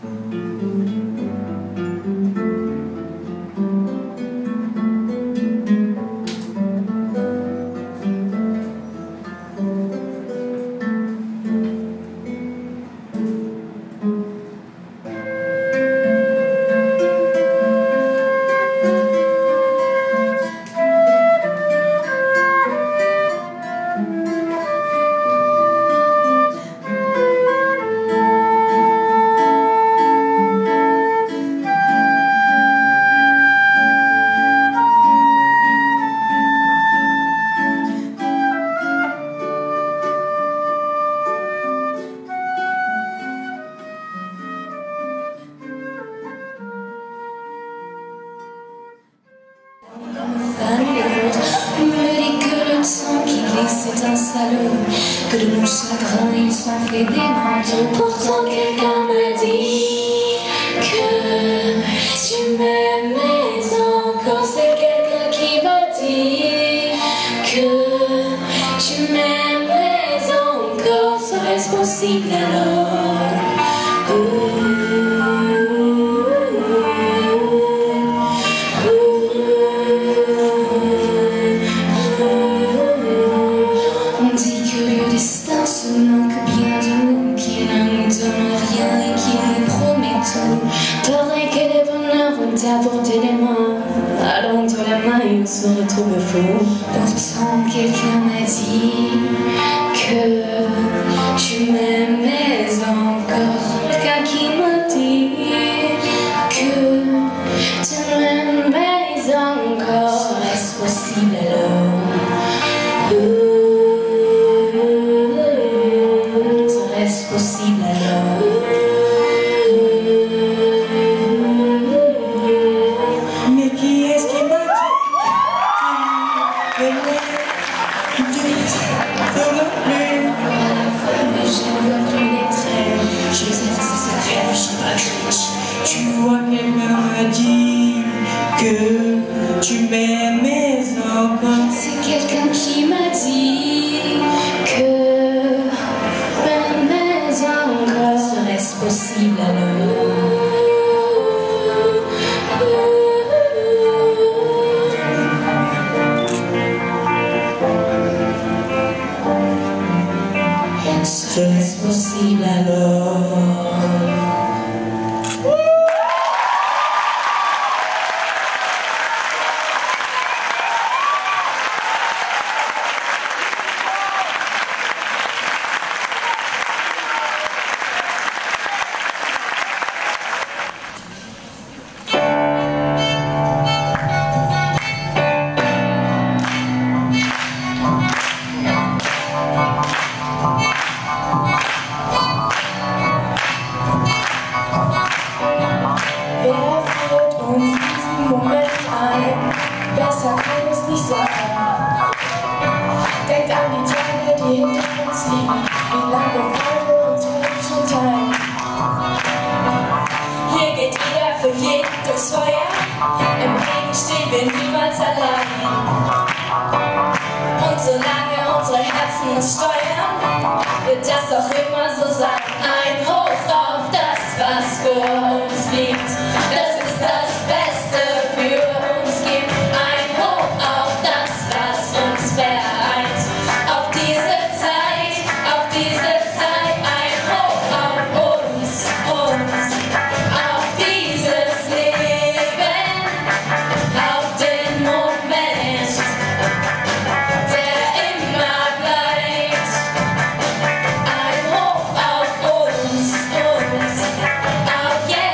C'est un salaud, que de mon chagrin il s'en fait des manteaux. Pourtant quelqu'un m'a dit que tu m'aimais encore. C'est quelqu'un qui m'a dit que tu m'aimais encore. Serait-ce possible alors? On dit que le destin se moque bien de nous, qu'il ne nous donne rien et qu'il nous promet tout. Pareil que les bonheurs ont apporté les mains, allons de la main et on se retrouve fou. Pourtant quelqu'un m'a dit que tu m'aimais encore. Quelqu'un qui m'a dit que tu m'aimais encore. Serait-ce possible alors? Serait-ce possible alors? Mais qui est-ce qui m'a dit que tu m'aimais? Mais je ne vois plus les traits. Je les ai laissés secrets, je sais pas que je Tu vois, quelqu'un m'a dit que tu m'aimais encore. C'est quelqu'un qui m'a dit que m'aimais encore. Serait-ce possible alors? Serait-ce possible alors? Barefoot on diesen Moment ein, besser kann es nicht sein. Denkt an die Tage, die hinter uns liegen, wie lange Freude und Wunsch und Teil. Hier geht jeder für jeden durchs Feuer, im Regen stehen wir niemals allein. Und solange unsere Herzen uns steuern, wird das auch immer so sein. Ein Hoch auf das, was für uns liegt. Das ist das Beste für uns gibt. Ein Hoch auf das, was uns vereint. Auf diese Zeit, ein Hoch auf uns, auf dieses Leben, auf den Moment, der immer bleibt. Ein Hoch auf uns, auf jetzt.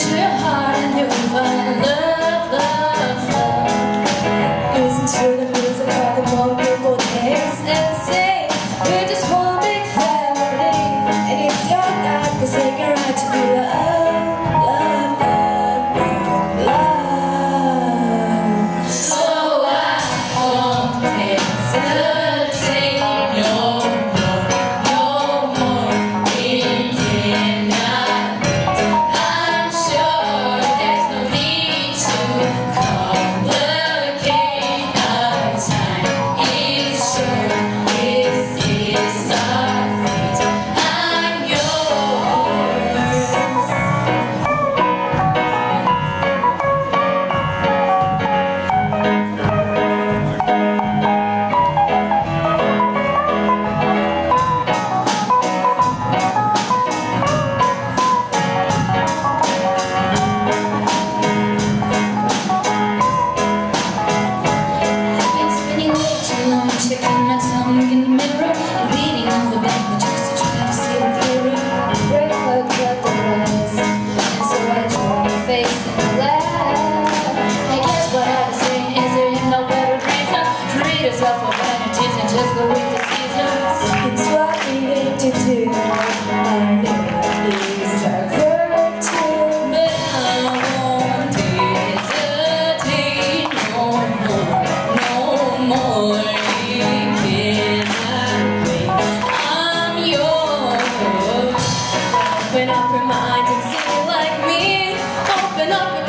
to your heart and you'll find love, love, love. Listen to the music of the more people dance and sing. We're just one big family, and it's your life, 'cause they can right to be loved, love, love, love, love. So I won't hesitate no more, thinking I'm sure there's no need to complicate our time. It's short, this is our fate. I'm yours. I've been spending way too long checking my tongue in the mirror and reading all the bad just to try to see it clearer. Break like what there was, and so I draw my face and laugh. I guess what I was saying is there ain't no better reason to read yourself of vanities and just go with the seasons. It's what we need to do. Our needs are hurt too, but I won't hesitate no more. You cannot wait. I'm yours. Open up your mind and see like me. Open up your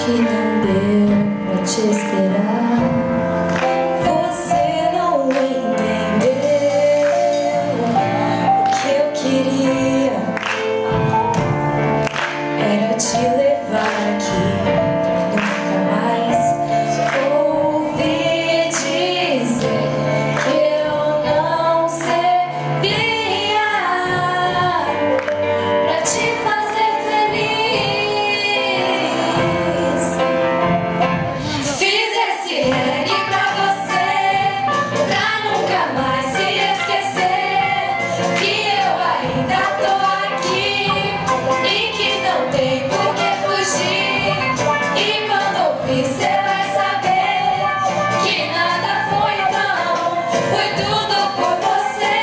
que não deu pra te esperar. Você não entendeu o que eu queria era te levar aqui pra nunca mais ouvir dizer que eu não servia pra te fazer feliz. Fiz esse reggae pra você, pra nunca mais se esquecer que eu ainda tô aqui e que não tem por que fugir. E quando ouvir cê vai saber que nada foi vão, foi tudo por você.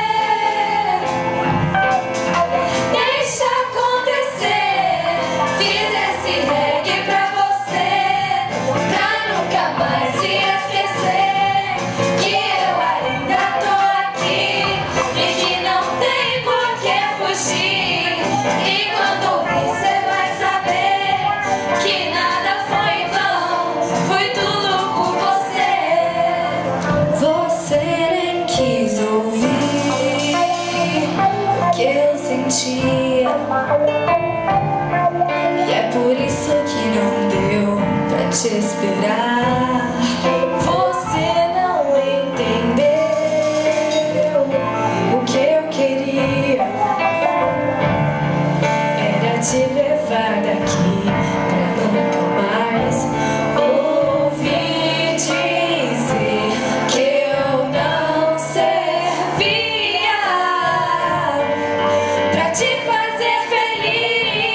Deixa acontecer. Fiz esse reggae pra você, pra nunca mais se esquecer que eu ainda tô aqui e que não tem por que fugir. E quando ouvir cê vai saber que nada foi vão, foi tudo por você. Você nem quis ouvir o que eu sentia, e é por isso que não deu pra te esperar. Você não entendeu o que eu queria era te levar daqui pra nunca mais ouvir dizer que eu não servia pra te fazer feliz.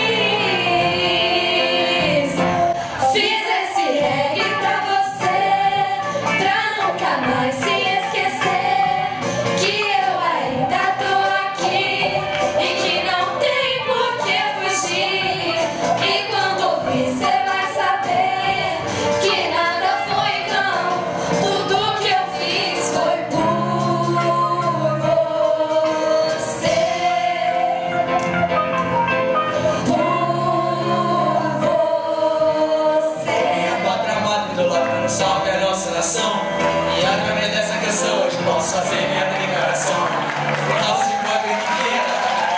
Fiz esse reggae pra você, pra nunca mais se esquecer que eu ainda tô aqui e que não tem por que fugir. E quando ouvir cê vai saber que nada foi vão, tudo que eu fiz foi por você. Minha pátria amada, idolatrando, salve a nossa nação. E através dessa canção hoje posso fazer minha declaração. Por causa de pobre pequena,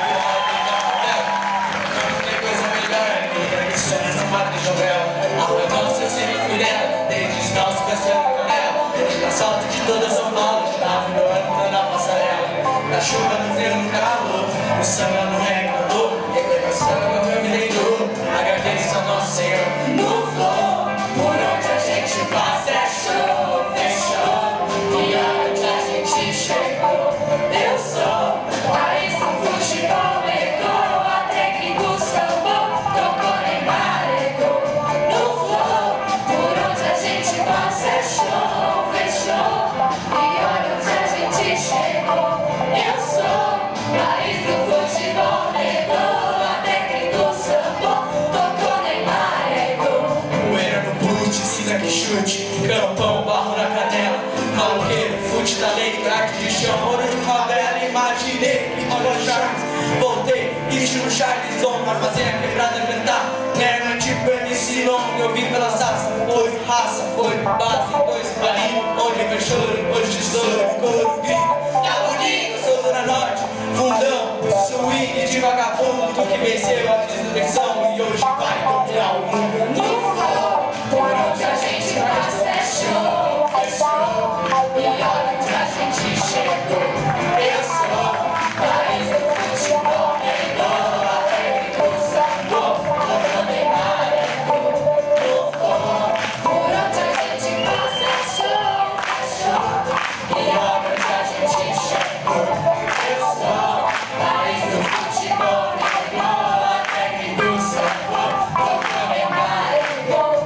não tem coisa melhor que somos a pátria de Joel. A nossa eu sempre fui dela, desde os nossos castelo com ela. Desde o asfalto de toda São Paulo, de nave no ano na passarela. Na chuva, no frio, no calor, no samba, no reggae, no dor. E com samba, eu me lembro, agradeço ao nosso Senhor. No flow, por onde a gente passa é show, é show. E onde a gente chegou, eu sou País do futebol pegou, até gringo sambou, tocou Neymar, pegou. No flow, por onde a gente passa é show, fechou. E olha onde a gente chegou, eu sou país do futebol pegou, até gringo sambou, tocou Neymar, pegou. poeira no boot, cinza que chute, campão, barro na canela, maloqueiro, fute, talento, arte de chão, ouro de favela, imaginei que olha o Charles, voltei, estilo Charles, on, pra fazer a quebrada cantar, merda tipo MC Long, eu vim pela saça, foi raça, foi base, dois palinhos, onde fechou, hoje tesouro, couro, grito, tá bonito, sou Zona Norte, fundão, swing de vagabundo, tu que venceu a desinfecção e hoje vai dominar o mundo. No flow, por onde a gente passa é show, fechou. E olha onde a gente chegou, eu sou país do futebol pegou, até gringo sambou, tocou Neymar, pegou. No flow, por onde a gente passa é show, fechou. E olha onde a gente chegou, eu sou país do futebol pegou, até gringo sambou, tocou Neymar, pegou.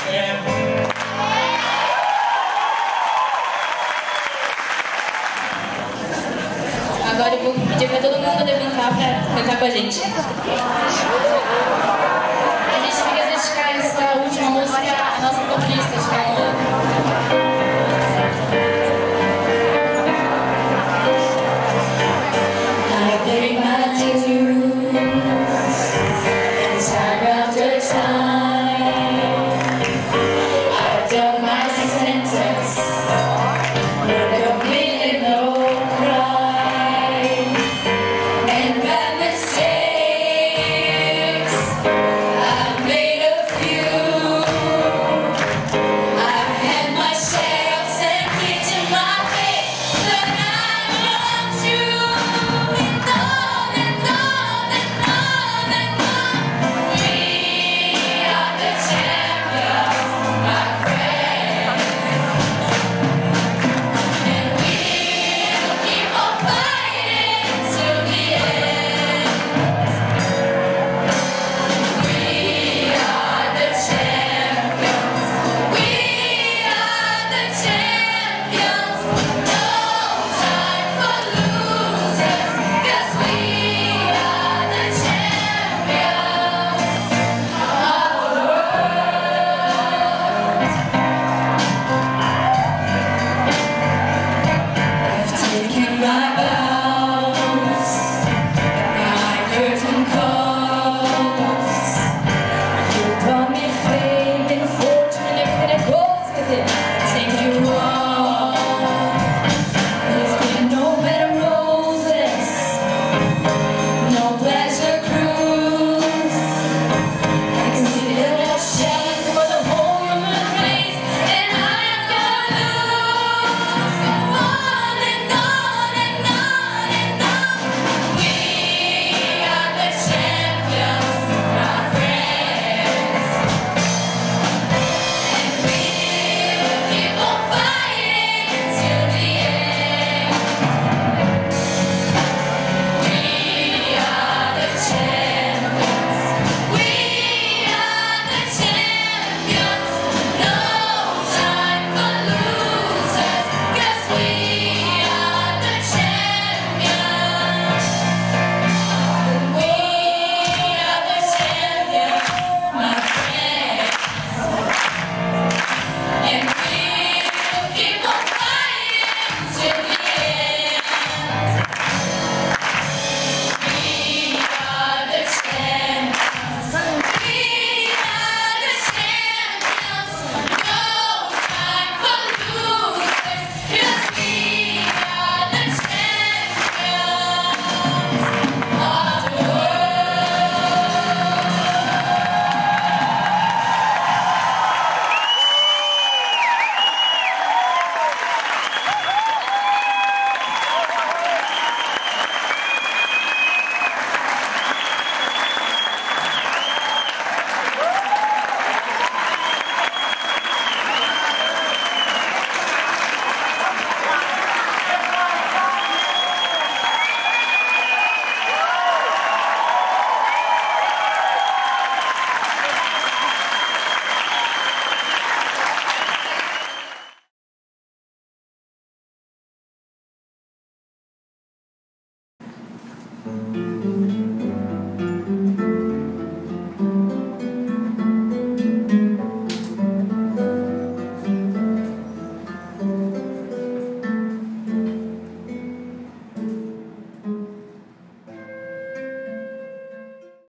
Agora eu vou pedir pra todo mundo levantar pra cantar com a gente. A gente queria dedicar essa última música à nossa vocalista, I pay my dues, time after time.